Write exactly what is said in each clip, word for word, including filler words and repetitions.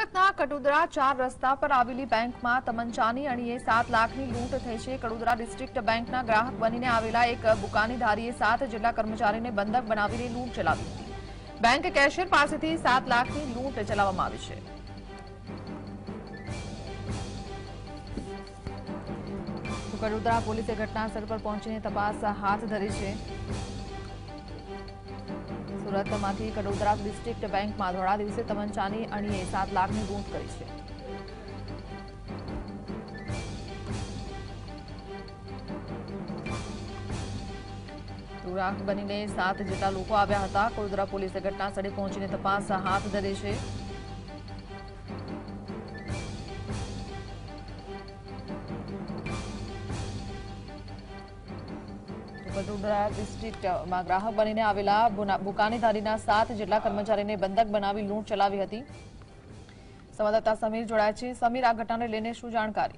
સુરતના કડોદરા ચાર રસ્તા પર આવેલી બેંકમાં તમંચાની અણીએ સાત લાખની લૂંટ થઈ છે। કડોદરા ડિસ્ટ્રિક્ટ બેંકના ગ્રાહક બનીને આવેલા એક બુકાનીધારીએ સાત જેટલા કર્મચારીને બંધક બનાવીને લૂંટ ચલાવી હતી। બેંક કેશિયર પાસેથી સાત લાખની લૂંટ ચલાવવામાં આવી છે। કડોદરા પોલીસે ઘટનાસ્થળ પર પહોંચીને તપાસ હાથ ધરી છે। સુરતમાંથી કડોદરા ડિસ્ટ્રિક્ટ બેંકમાં ધોળા દિવસે તમંચાની અણીએ સાત લાખની લૂંટ કરી છે। ગ્રાહક બનીને સાત જેટલા લોકો આવ્યા હતા। કડોદરા પોલીસે ઘટનાસ્થળે પહોંચીને તપાસ હાથ ધરી છે। કડોદરા ડિસ્ટ્રિક્ટમાં ગ્રાહક બનીને આવેલા બુકાનીધારીના સાત જેટલા કર્મચારીને બંધક બનાવી લૂંટ ચલાવી હતી। સંવાદદાતા સમીર જોડાયા છે। સમીર, આ ઘટનાને લઈને શું જાણકારી?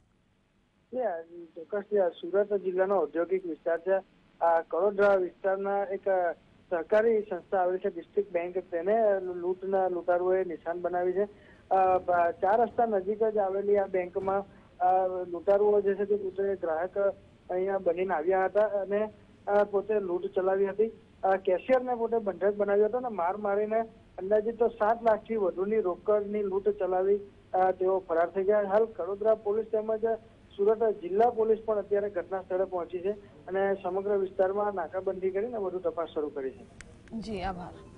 ચોક્કસ સુરત જિલ્લાનો ઔદ્યોગિક વિસ્તાર છે। આ કડોદરા વિસ્તારના એક સહકારી સંસ્થા આવેલી છે ડિસ્ટ્રિક્ટ બેંક, તેને લૂંટના લૂંટારુઓએ નિશાન બનાવી છે। ચાર રસ્તા નજીક જ આવેલી આ બેંકમાં લૂંટારુઓ જે છે તે પોતે ગ્રાહક અહીંયા બનીને આવ્યા હતા અને પોતે લૂંટ ચલાવી હતી। કેશિયરને પોતે બંધક બનાવ્યો હતો અને માર મારીને અંદાજિત તો સાત લાખથી વધુની રોકડની લૂંટ ચલાવી તેઓ ફરાર થઈ ગયા। હાલ કડોદરા પોલીસ તેમજ સુરત જિલ્લા પોલીસ પણ અત્યારે ઘટના સ્થળે પહોંચી છે અને સમગ્ર વિસ્તારમાં નાકાબંધી કરીને વધુ તપાસ શરૂ કરી છે। જી, આભાર।